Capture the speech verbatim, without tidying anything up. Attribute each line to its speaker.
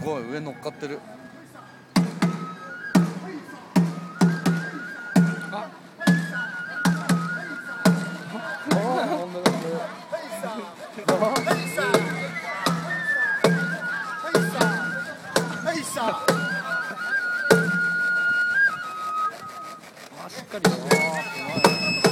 Speaker 1: ごい上乗っかってる。
Speaker 2: ああしっかり。あーうまい。